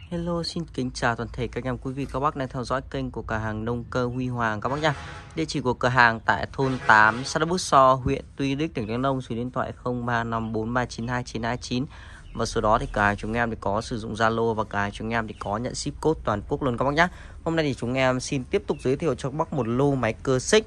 Hello, xin kính chào toàn thể các em quý vị các bác đang theo dõi kênh của cửa hàng nông cơ Huy Hoàng các bác nhá. Địa chỉ của cửa hàng tại thôn 8, xã Bút So, huyện Tuy Đức, tỉnh Đắk Nông, số điện thoại 0354392929. Và số đó thì cửa hàng chúng em thì có sử dụng Zalo và cửa hàng chúng em thì có nhận ship code toàn quốc luôn các bác nhá. Hôm nay thì chúng em xin tiếp tục giới thiệu cho các bác một lô máy cơ xích.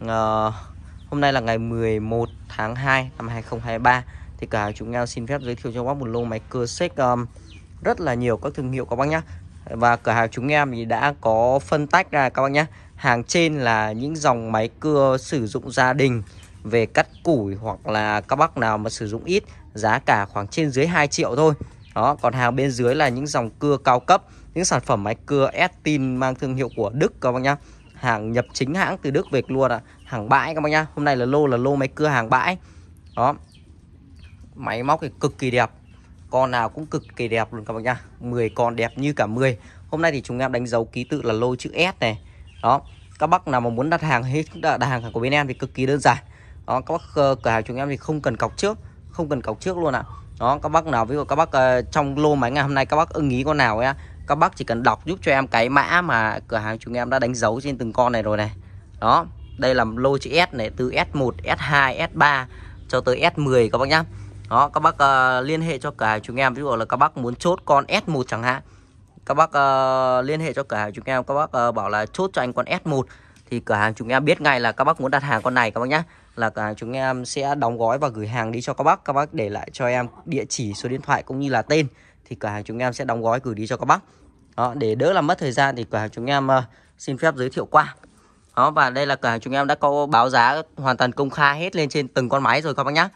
Hôm nay là ngày 11 tháng 2 năm 2023 thì cửa hàng chúng em xin phép giới thiệu cho các bác một lô máy cơ xích rất là nhiều các thương hiệu các bác nhé. Và cửa hàng chúng em thì đã có phân tách ra các bác nhé. Hàng trên là những dòng máy cưa sử dụng gia đình về cắt củi, hoặc là các bác nào mà sử dụng ít, giá cả khoảng trên dưới 2 triệu thôi. Đó, còn hàng bên dưới là những dòng cưa cao cấp, những sản phẩm máy cưa Estin mang thương hiệu của Đức các bác nhá. Hàng nhập chính hãng từ Đức về luôn ạ, hàng bãi các bác nhá. Hôm nay là lô máy cưa hàng bãi. Đó. Máy móc thì cực kỳ đẹp. Con nào cũng cực kỳ đẹp luôn các bác nhá. 10 con đẹp như cả 10. Hôm nay thì chúng em đánh dấu ký tự là lô chữ S này. Đó. Các bác nào mà muốn đặt hàng hết đặt hàng của bên em thì cực kỳ đơn giản. Đó, các bác cửa hàng chúng em thì không cần cọc trước, không cần cọc trước luôn ạ. Đó, các bác nào ví dụ các bác trong lô máy ngày hôm nay các bác ưng ý con nào ấy, các bác chỉ cần đọc giúp cho em cái mã mà cửa hàng chúng em đã đánh dấu trên từng con này rồi này. Đó, đây là lô chữ S này, từ S1, S2, S3 cho tới S10 các bác nhá. Đó, các bác liên hệ cho cửa hàng chúng em, ví dụ là các bác muốn chốt con S1 chẳng hạn, các bác liên hệ cho cửa hàng chúng em, các bác bảo là chốt cho anh con S1 thì cửa hàng chúng em biết ngay là các bác muốn đặt hàng con này các bác nhá. Là cửa hàng chúng em sẽ đóng gói và gửi hàng đi cho các bác để lại cho em địa chỉ, số điện thoại cũng như là tên, thì cửa hàng chúng em sẽ đóng gói gửi đi cho các bác. Đó, để đỡ làm mất thời gian thì cửa hàng chúng em xin phép giới thiệu qua. Đó, và đây là cửa hàng chúng em đã có báo giá hoàn toàn công khai hết lên trên từng con máy rồi các bác nhá.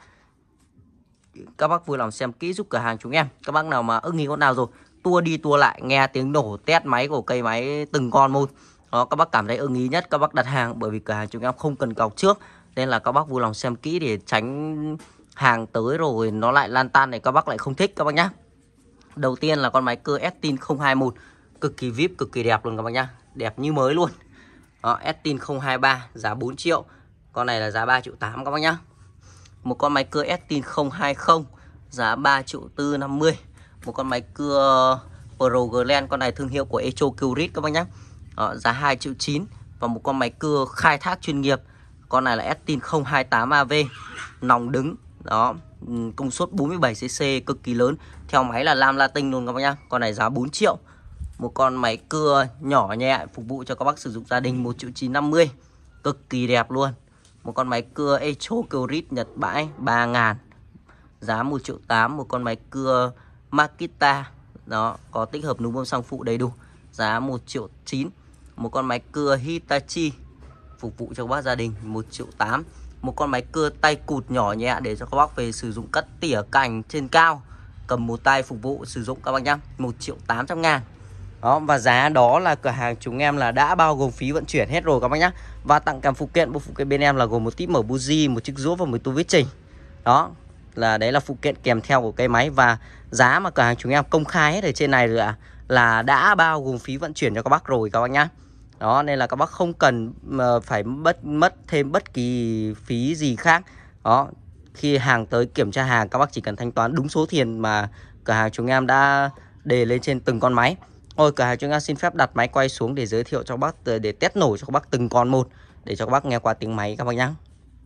Các bác vui lòng xem kỹ giúp cửa hàng chúng em. Các bác nào mà ưng ý con nào rồi, tua đi tua lại nghe tiếng nổ test máy của cây máy từng con một. Đó, các bác cảm thấy ưng ý nhất các bác đặt hàng, bởi vì cửa hàng chúng em không cần cọc trước, nên là các bác vui lòng xem kỹ để tránh hàng tới rồi nó lại lan tan này các bác lại không thích các bác nhá. Đầu tiên là con máy cưa Estin 021, cực kỳ vip, cực kỳ đẹp luôn các bác nhá, đẹp như mới luôn. Đó, Estin 023 giá 4 triệu, con này là giá 3,8 triệu các bác nhá. Một con máy cưa Estin 020 giá 3,450 triệu. Một con máy cưa Pro Glen, con này thương hiệu của Echo Curit các bác nhé. Giá 2,9 triệu. Và một con máy cưa khai thác chuyên nghiệp, con này là Estin 028 AV, nòng đứng. Đó, công suất 47cc, cực kỳ lớn. Theo máy là lam Latin luôn các bác nhá. Con này giá 4 triệu. Một con máy cưa nhỏ nhẹ phục vụ cho các bác sử dụng gia đình, 1,950 triệu, cực kỳ đẹp luôn. Một con máy cưa Echo Curit Nhật bãi 3.000, giá 1,8 triệu. Một con máy cưa Makita, đó, có tích hợp núm bơm xăng phụ đầy đủ, giá 1,9 triệu. Một con máy cưa Hitachi phục vụ cho các bác gia đình, 1,8 triệu. Một con máy cưa tay cụt nhỏ nhẹ để cho các bác về sử dụng cắt tỉa cành trên cao, cầm một tay phục vụ sử dụng các bác nhá, 1,8 triệu. Đó, và giá đó là cửa hàng chúng em là đã bao gồm phí vận chuyển hết rồi các bác nhá. Và tặng kèm phụ kiện, bộ phụ kiện bên em là gồm một típ mở buji, một chiếc rũa và một tua vít chỉnh. Đó, đấy là phụ kiện kèm theo của cây máy. Và giá mà cửa hàng chúng em công khai hết ở trên này rồi ạ, là đã bao gồm phí vận chuyển cho các bác rồi các bác nhá. Đó, nên là các bác không cần phải mất thêm bất kỳ phí gì khác. Đó, khi hàng tới kiểm tra hàng, các bác chỉ cần thanh toán đúng số tiền mà cửa hàng chúng em đã đề lên trên từng con máy. Ôi, cửa hàng chúng em xin phép đặt máy quay xuống để giới thiệu cho các bác, để test nổ cho các bác từng con một, để cho các bác nghe qua tiếng máy các bác nhá.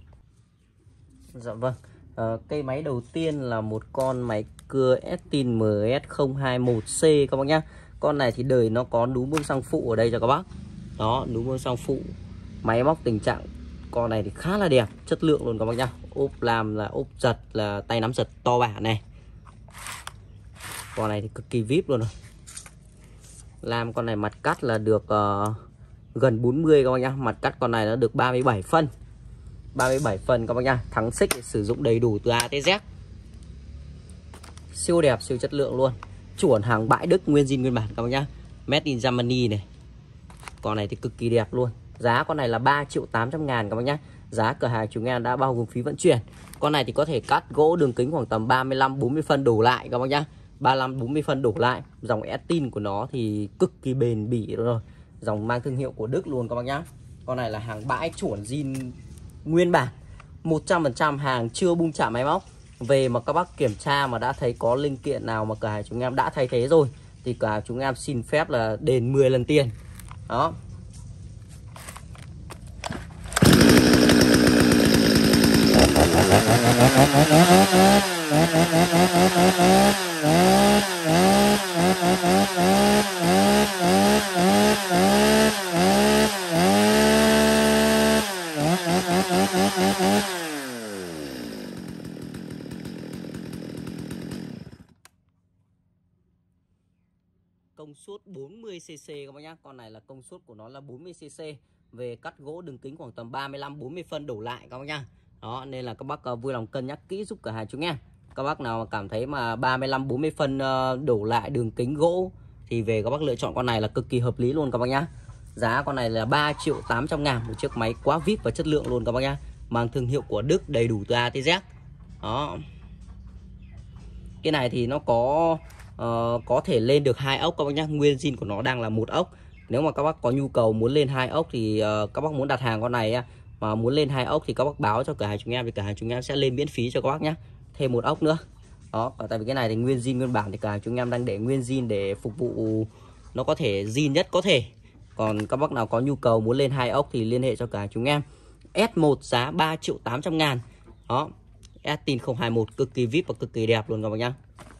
Dạ vâng. Cây máy đầu tiên là một con máy cưa Estin MS021C các bác nhá. Con này thì đời nó có núm bơm xăng phụ ở đây cho các bác. Đó, núm bơm xăng phụ. Máy móc tình trạng con này thì khá là đẹp, chất lượng luôn các bác nhá. Ốp làm là ốp giật, là tay nắm giật to bả này. Con này thì cực kỳ vip luôn rồi. Làm con này mặt cắt là được gần 40 các bác nhá. Mặt cắt con này nó được 37 phân. 37 phần các bác nhá. Thắng xích sử dụng đầy đủ từ A tới Z. Siêu đẹp, siêu chất lượng luôn. Chuẩn hàng bãi Đức, nguyên zin nguyên bản các bác nhá. Made in Germany này. Con này thì cực kỳ đẹp luôn. Giá con này là 3,8 triệu các bác nhá. Giá cửa hàng chúng em đã bao gồm phí vận chuyển. Con này thì có thể cắt gỗ đường kính khoảng tầm 35-40 phân đổ lại các bác nhá. 35-40 phân đổ lại. Dòng Estin của nó thì cực kỳ bền bỉ rồi. Dòng mang thương hiệu của Đức luôn các bác nhá. Con này là hàng bãi chuẩn zin nguyên bản, 100% hàng chưa bung chạm máy móc. Về mà các bác kiểm tra mà đã thấy có linh kiện nào mà cửa hàng chúng em đã thay thế rồi thì cả chúng em xin phép là đền 10 lần tiền. Đó. Công suất 40cc các bác nhá. Con này là công suất của nó là 40cc. Về cắt gỗ đường kính khoảng tầm 35-40 phân đổ lại các bác nhá. Đó, nên là các bác vui lòng cân nhắc kỹ giúp cửa hàng chúng em. Các bác nào mà cảm thấy mà 35-40 phân đổ lại đường kính gỗ thì về các bác lựa chọn con này là cực kỳ hợp lý luôn các bác nhá. Giá con này là 3.800.000, một chiếc máy quá vip và chất lượng luôn các bác nhá. Mang thương hiệu của Đức, đầy đủ từ A tới Z. Đó. Cái này thì nó có thể lên được 2 ốc các bác nhá. Nguyên zin của nó đang là 1 ốc. Nếu mà các bác có nhu cầu muốn lên 2 ốc thì các bác muốn đặt hàng con này mà muốn lên 2 ốc thì các bác báo cho cửa hàng chúng em thì cửa hàng chúng em sẽ lên miễn phí cho các bác nhé, thêm 1 ốc nữa. Đó, tại vì cái này thì nguyên zin nguyên bản thì cửa hàng chúng em đang để nguyên zin để phục vụ nó có thể zin nhất có thể. Còn các bác nào có nhu cầu muốn lên 2 ốc thì liên hệ cho cửa hàng chúng em. S1 giá 3.800.000. Đó, Estin 021 cực kỳ vip và cực kỳ đẹp luôn các bác nhá.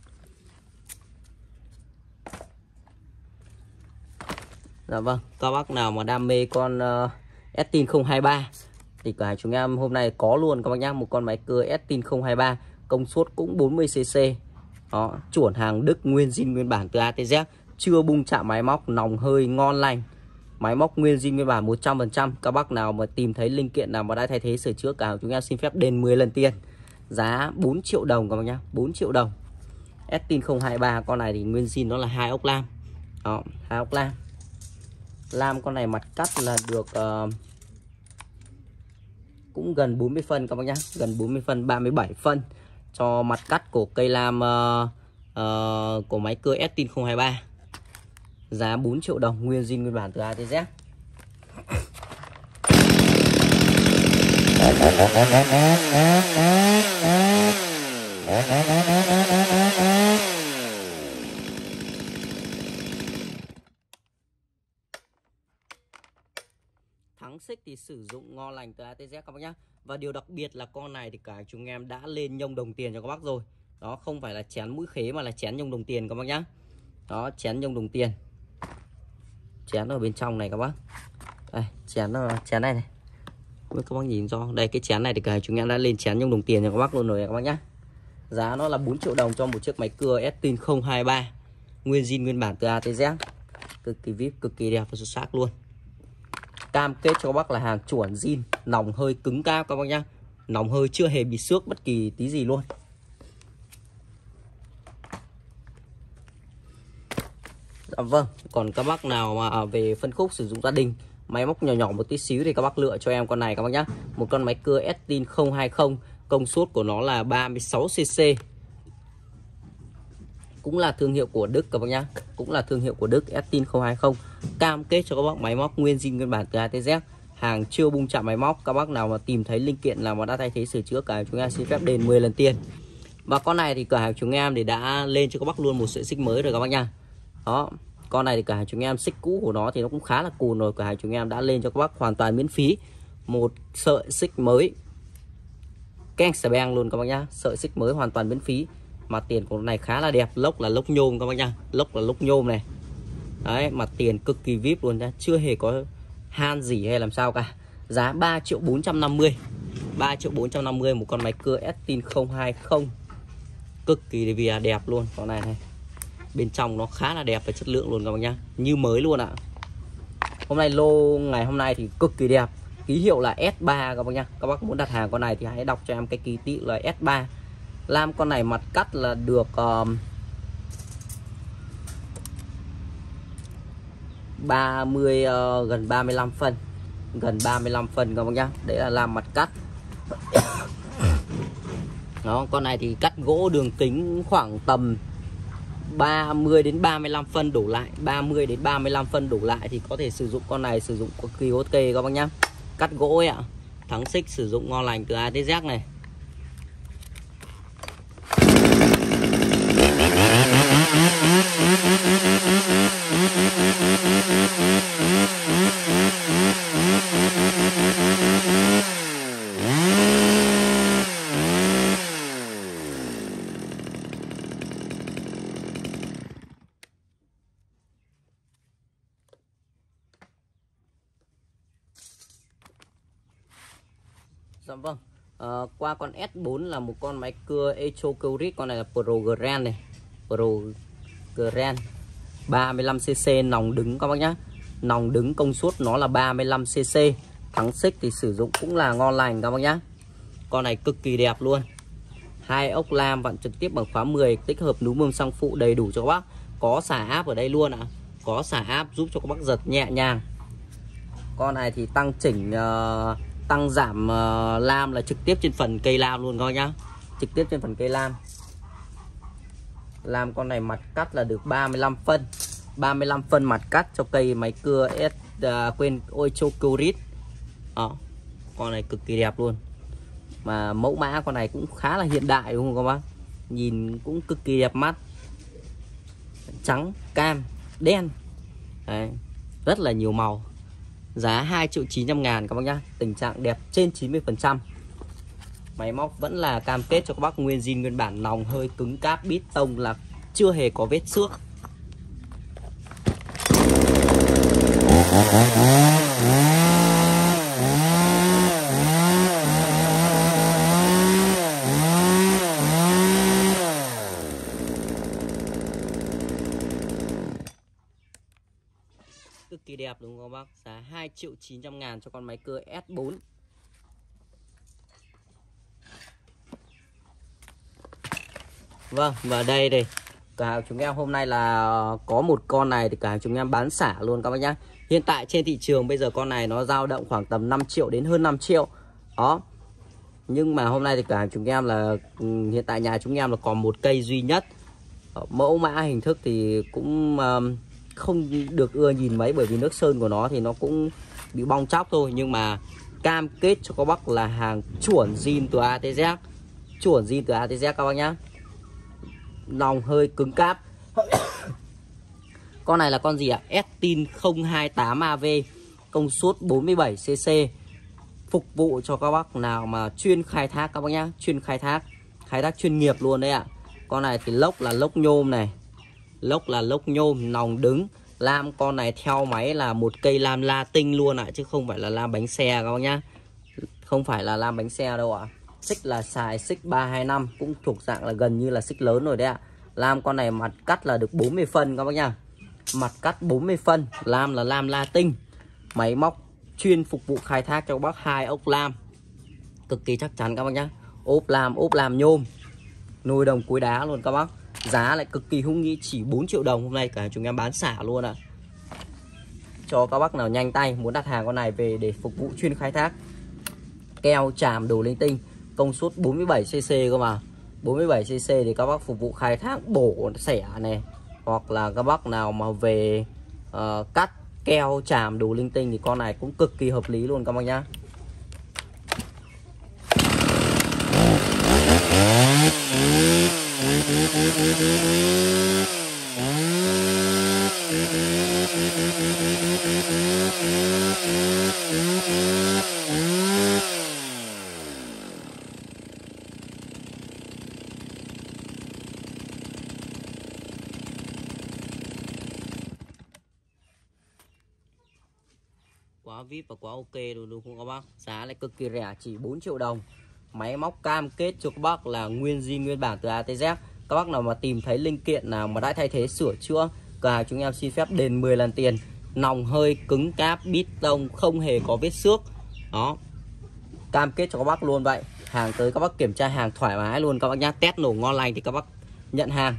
Dạ vâng, các bác nào mà đam mê con Estin 023 thì cửa hàng chúng em hôm nay có luôn các bác nhá, một con máy cưa Estin 023, công suất cũng 40cc. Đó, chuẩn hàng Đức, nguyên zin nguyên bản từ A tới Z, chưa bung chạm máy móc, nòng hơi ngon lành. Máy móc nguyên zin nguyên bản 100%. Các bác nào mà tìm thấy linh kiện nào mà đã thay thế sửa chữa, cửa hàng chúng em xin phép đền 10 lần tiền. Giá 4 triệu đồng các bác nhá, 4 triệu đồng. Estin 023 con này thì nguyên zin nó là 2 ốc lam. Đó, 2 ốc lam. Lam con này mặt cắt là được cũng gần 40 phân các bác nhá, gần 40 phân, 37 phân cho mặt cắt của cây lam của máy cưa Estin 023. Giá 4 triệu đồng, nguyên zin nguyên bản từ A tới Z. Thắng xích thì sử dụng ngon lành từ A tới Z các bác nhá. Và điều đặc biệt là con này thì cả chúng em đã lên nhông đồng tiền cho các bác rồi. Đó, không phải là chén mũi khế mà là chén nhông đồng tiền các bác nhá. Đó, chén nhông đồng tiền. Chén ở bên trong này các bác. Đây, chén này này. Các bác nhìn cho. Đây, cái chén này thì cả chúng em đã lên chén nhông đồng tiền cho các bác luôn rồi các bác nhá. Giá nó là 4 triệu đồng cho một chiếc máy cưa Estin 023. Nguyên zin nguyên bản từ A tới Z. Cực kỳ vip, cực kỳ đẹp và xuất sắc luôn. Cam kết cho các bác là hàng chuẩn zin, nòng hơi cứng cao các bác nhá. Nòng hơi chưa hề bị xước bất kỳ tí gì luôn. Dạ vâng, còn các bác nào mà về phân khúc sử dụng gia đình, máy móc nhỏ nhỏ một tí xíu thì các bác lựa cho em con này các bác nhá. Một con máy cưa Estin 020, công suất của nó là 36cc. Cũng là thương hiệu của Đức các bác nhá, cũng là thương hiệu của Đức, Estin 020. Cam kết cho các bác máy móc nguyên zin nguyên bản từ A tới Z, hàng chưa bung chạm máy móc. Các bác nào mà tìm thấy linh kiện nào mà đã thay thế sửa chữa, cả chúng em xin phép đền 10 lần tiền. Và con này thì cửa hàng chúng em thì đã lên cho các bác luôn một sợi xích mới rồi các bác nha. Đó, con này thì cửa hàng chúng em xích cũ của nó thì nó cũng khá là cùn rồi, cửa hàng chúng em đã lên cho các bác hoàn toàn miễn phí một sợi xích mới keng xà beng luôn các bác nhá. Sợi xích mới hoàn toàn miễn phí. Mặt tiền của nó này khá là đẹp, lốc là lốc nhôm các bác nhá, lốc là lốc nhôm này. Đấy, mặt tiền cực kỳ vip luôn nhá, chưa hề có han gì hay làm sao cả. Giá 3.450.000. 3.450.000 một con máy cưa Estin 020. Cực kỳ đẹp luôn con này này. Bên trong nó khá là đẹp và chất lượng luôn các bác nhá, như mới luôn ạ. Hôm nay lô ngày hôm nay thì cực kỳ đẹp. Ký hiệu là S3 các bác nhá. Các bác muốn đặt hàng con này thì hãy đọc cho em cái ký tự là S3. Lam con này mặt cắt là được 30 gần 35 phân. Gần 35 phân các bác nhá. Đấy là lam mặt cắt. Đó, con này thì cắt gỗ đường kính khoảng tầm 30 đến 35 phân đổ lại, 30 đến 35 phân đổ lại thì có thể sử dụng con này, sử dụng cực kỳ ok các bác nhá. Cắt gỗ ấy ạ. Thắng xích sử dụng ngon lành từ A tới Z này. Dạ vâng. Qua con S4 là một con máy cưa Echo Curit, con này là Pro Grand này, Pro Grand 35cc nòng đứng các bác nhá. Nòng đứng công suất nó là 35cc. Thắng xích thì sử dụng cũng là ngon lành các bác nhá. Con này cực kỳ đẹp luôn. Hai ốc lam vặn trực tiếp bằng khóa 10, tích hợp núm bơm xăng phụ đầy đủ cho các bác. Có xả áp ở đây luôn ạ. Có xả áp giúp cho các bác giật nhẹ nhàng. Con này thì tăng chỉnh tăng giảm lam là trực tiếp trên phần cây lam luôn các bác nhá. Trực tiếp trên phần cây lam. Lam con này mặt cắt là được 35 phân. 35 phân mặt cắt cho cây máy cưa Echo Curit. Con này cực kỳ đẹp luôn. Mà mẫu mã con này cũng khá là hiện đại đúng không các bác? Nhìn cũng cực kỳ đẹp mắt. Trắng, cam, đen. Đấy, rất là nhiều màu. Giá 2.900.000 các bác nhá. Tình trạng đẹp trên 90%. Máy móc vẫn là cam kết cho các bác nguyên zin nguyên bản, nòng hơi cứng cáp bít tông là chưa hề có vết xước. Cực kỳ đẹp đúng không các bác? Giá 2.900.000 cho con máy cưa S4. Vâng, và đây đây cửa hàng chúng em hôm nay là có một con này thì cửa hàng chúng em bán xả luôn các bác nhá. Hiện tại trên thị trường bây giờ con này nó dao động khoảng tầm 5 triệu đến hơn 5 triệu. Đó. Nhưng mà hôm nay thì cửa hàng chúng em là hiện tại nhà chúng em là còn một cây duy nhất. Mẫu mã hình thức thì cũng không được ưa nhìn mấy, bởi vì nước sơn của nó thì nó cũng bị bong chóc thôi. Nhưng mà cam kết cho các bác là hàng chuẩn zin từ ATZ. Chuẩn zin từ ATZ các bác nhá. Nòng hơi cứng cáp. Con này là con gì ạ? Estin 028AV, công suất 47cc. Phục vụ cho các bác nào mà chuyên khai thác các bác nhá. Chuyên khai thác chuyên nghiệp luôn đấy ạ. Con này thì lốc là lốc nhôm này. Lốc là lốc nhôm, nòng đứng. Lam con này theo máy là một cây lam Latin luôn ạ, chứ không phải là lam bánh xe các bác nhá. Không phải là lam bánh xe đâu ạ. Xích là xài xích 325, cũng thuộc dạng là gần như là xích lớn rồi đấy ạ. Lam con này mặt cắt là được 40 phân các bác nha. Mặt cắt 40 phân, lam là lam Latin. Máy móc chuyên phục vụ khai thác cho các bác, hai ốc lam. Cực kỳ chắc chắn các bác nhá. Ốp lam nhôm. Nồi đồng cuối đá luôn các bác. Giá lại cực kỳ hung nghĩ, chỉ 4 triệu đồng. Hôm nay cả chúng em bán xả luôn ạ. Cho các bác nào nhanh tay muốn đặt hàng con này về để phục vụ chuyên khai thác. Keo chàm đồ linh tinh, công suất 47cc cơ mà. 47cc thì các bác phục vụ khai thác bổ xẻ này, hoặc là các bác nào mà về cắt keo chàm đồ linh tinh thì con này cũng cực kỳ hợp lý luôn các bác nhá. Quá VIP và quá ok luôn đúng không các bác? Giá lại cực kỳ rẻ, chỉ 4 triệu đồng. Máy móc cam kết cho các bác là nguyên zin nguyên bản từ ATZ. Các bác nào mà tìm thấy linh kiện nào mà đã thay thế sửa chữa, cửa hàng chúng em xin phép đền 10 lần tiền. Nòng hơi cứng cáp bít tông, không hề có vết xước. Đó, cam kết cho các bác luôn vậy. Hàng tới các bác kiểm tra hàng thoải mái luôn các bác nhá. Test nổ ngon lành thì các bác nhận hàng.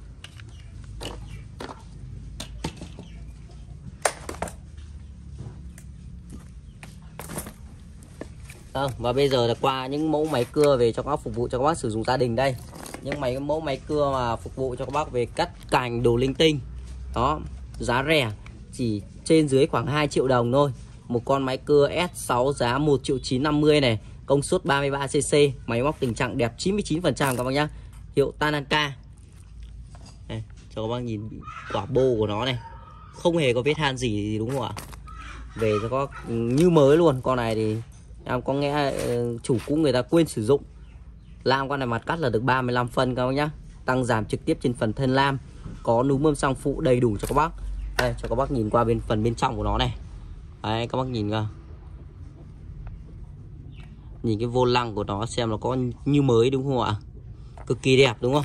Và bây giờ là qua những mẫu máy cưa về cho các bác phục vụ cho các bác sử dụng gia đình đây. Những mẫu máy cưa mà phục vụ cho các bác về cắt cành đồ linh tinh. Đó, giá rẻ, chỉ trên dưới khoảng 2 triệu đồng thôi. Một con máy cưa S6 giá 1.950.000 này, công suất 33cc, máy móc tình trạng đẹp 99% các bác nhá. Hiệu Tanaka. Đây, cho các bác nhìn quả bô của nó này. Không hề có vết han gì đúng không ạ? Về cho các bác như mới luôn. Con này thì em có nghe chủ cũ người ta quên sử dụng. Lam con này mặt cắt là được 35 phân các bác nhá. Tăng giảm trực tiếp trên phần thân lam. Có núm bơm xăng phụ đầy đủ cho các bác. Đây, cho các bác nhìn qua phần bên trong của nó này. Đấy, các bác nhìn cơ. Nhìn cái vô lăng của nó xem nó có như mới đúng không ạ? Cực kỳ đẹp đúng không?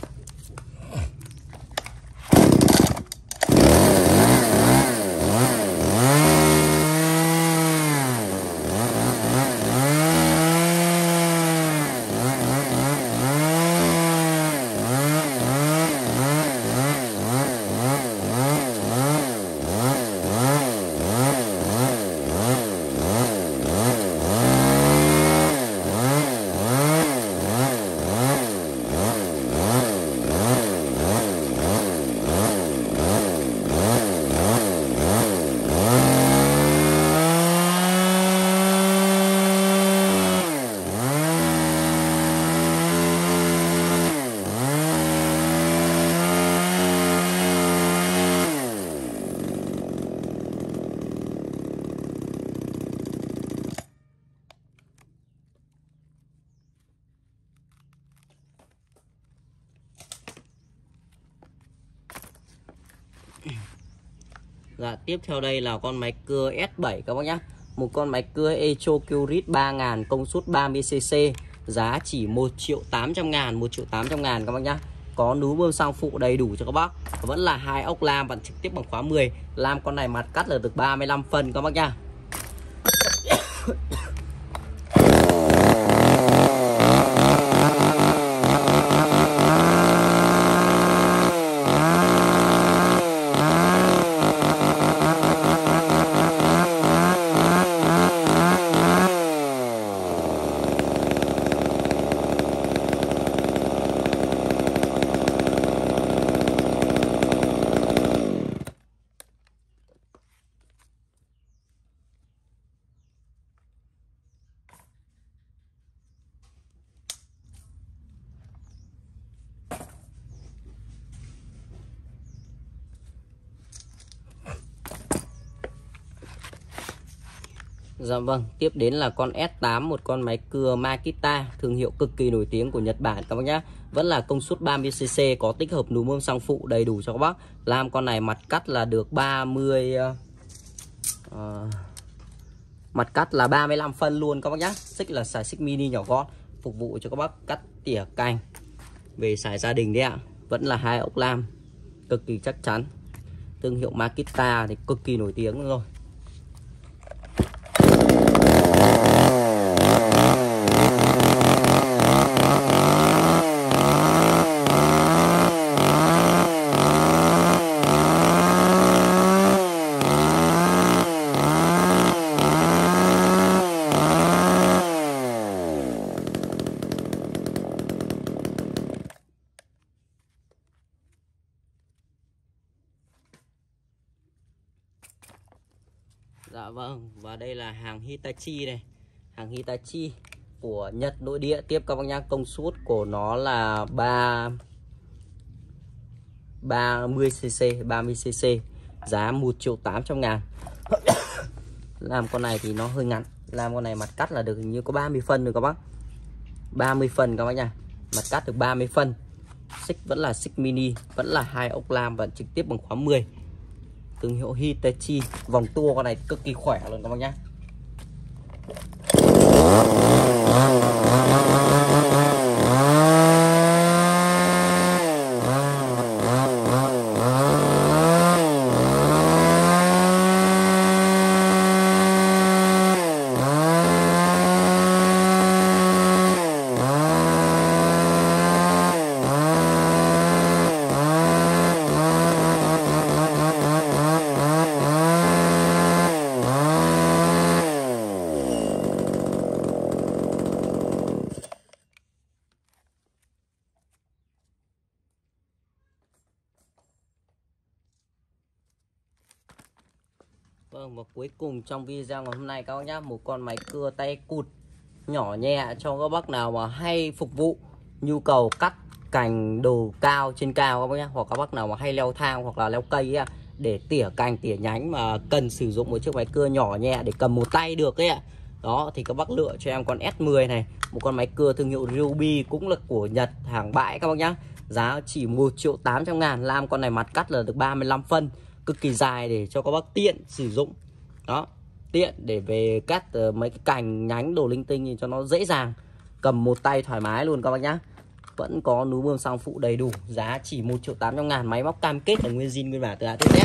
Dạ, tiếp theo đây là con máy cưa S7 các bác nhé. Một con máy cưa Echo Curit 3000 công suất 30cc, giá chỉ 1.800.000, 1.800.000 các bác nhé. Có núi bơm xăng phụ đầy đủ cho các bác. Vẫn là 2 ốc lam vặn trực tiếp bằng khóa 10. Lam con này mặt cắt là được 35 phân các bác nhá. Dạ vâng, tiếp đến là con S8, một con máy cưa Makita, thương hiệu cực kỳ nổi tiếng của Nhật Bản các bác nhá. Vẫn là công suất 30cc, có tích hợp núm bơm xăng phụ đầy đủ cho các bác. Lam con này mặt cắt là được 30 mặt cắt là 35 phân luôn các bác nhá. Xích là xài xích mini nhỏ gọn, phục vụ cho các bác cắt tỉa cành về xài gia đình đấy ạ. Vẫn là 2 ốc lam, cực kỳ chắc chắn. Thương hiệu Makita thì cực kỳ nổi tiếng rồi. Dạ vâng, và đây là hàng Hitachi này. Hàng Hitachi của Nhật nội địa tiếp các bác nhá. Công suất của nó là 30cc, giá 1.800.000. Làm con này thì nó hơi ngắn. Làm con này mặt cắt là được hình như có 30 phân rồi các bác. 30 phân các bác nha. Mặt cắt được 30 phân. Xích vẫn là xích mini, vẫn là 2 ốc lam và trực tiếp bằng khóa 10. Thương hiệu Hitachi. Vòng tua con này cực kỳ khỏe luôn các bác nhé. Vâng, và cuối cùng trong video ngày hôm nay các bác nhá, một con máy cưa tay cụt nhỏ nhẹ cho các bác nào mà hay phục vụ nhu cầu cắt cành đồ cao trên cao các bác nhá, hoặc các bác nào mà hay leo thang hoặc là leo cây ấy, để tỉa cành tỉa nhánh mà cần sử dụng một chiếc máy cưa nhỏ nhẹ để cầm một tay được ấy ạ. Đó thì các bác lựa cho em con S10 này, một con máy cưa thương hiệu Ryobi, cũng là của Nhật, hàng bãi các bác nhá. Giá chỉ 1.800.000. Lam con này mặt cắt là được 35 phân, cực kỳ dài để cho các bác tiện sử dụng. Đó, tiện để về cắt mấy cái cành nhánh đồ linh tinh thì cho nó dễ dàng, cầm một tay thoải mái luôn các bác nhá. Vẫn có núi bơm xăng phụ đầy đủ, giá chỉ 1.800.000, máy móc cam kết là nguyên zin nguyên bản từ A tới Z.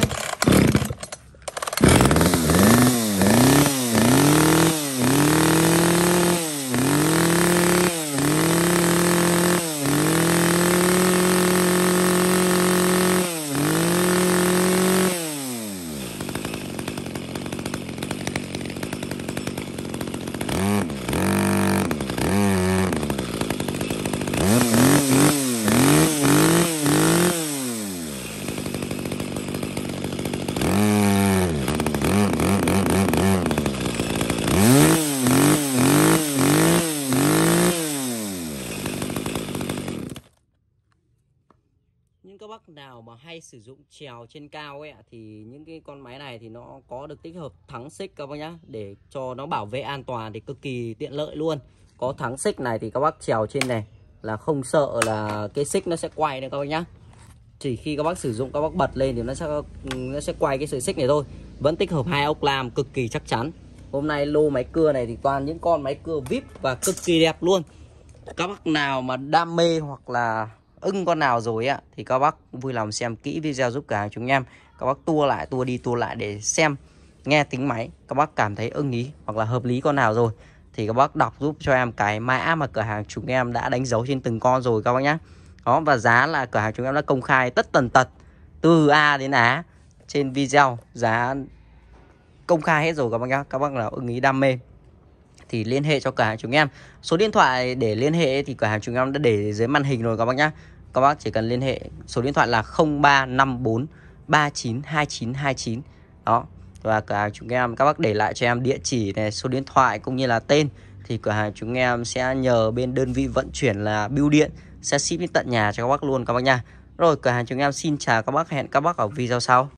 Nhưng các bác nào mà hay sử dụng chèo trên cao ấy thì những cái con máy này thì nó có được tích hợp thắng xích các bác nhá, để cho nó bảo vệ an toàn thì cực kỳ tiện lợi luôn. Có thắng xích này thì các bác chèo trên này là không sợ là cái xích nó sẽ quay nữa các bác nhá. Chỉ khi các bác sử dụng các bác bật lên thì nó sẽ quay cái sợi xích này thôi. Vẫn tích hợp 2 ốc lam cực kỳ chắc chắn. Hôm nay lô máy cưa này thì toàn những con máy cưa VIP và cực kỳ đẹp luôn. Các bác nào mà đam mê hoặc là ưng con nào rồi ạ thì các bác vui lòng xem kỹ video giúp cửa hàng chúng em. Các bác tua lại tua đi tua lại để xem, nghe tính máy, các bác cảm thấy ưng ý hoặc là hợp lý con nào rồi thì các bác đọc giúp cho em cái mã mà cửa hàng chúng em đã đánh dấu trên từng con rồi các bác nhé. Đó, và giá là cửa hàng chúng em đã công khai tất tần tật từ A đến Á trên video, giá công khai hết rồi các bác nhé. Các bác nào ưng ý đam mê thì liên hệ cho cửa hàng chúng em. Số điện thoại để liên hệ thì cửa hàng chúng em đã để dưới màn hình rồi các bác nhé. Các bác chỉ cần liên hệ, số điện thoại là 0354 392929. Đó. Và cửa hàng chúng em, các bác để lại cho em địa chỉ này, số điện thoại cũng như là tên thì cửa hàng chúng em sẽ nhờ bên đơn vị vận chuyển là bưu điện sẽ ship đến tận nhà cho các bác luôn các bác nha. Rồi cửa hàng chúng em xin chào các bác, hẹn các bác ở video sau.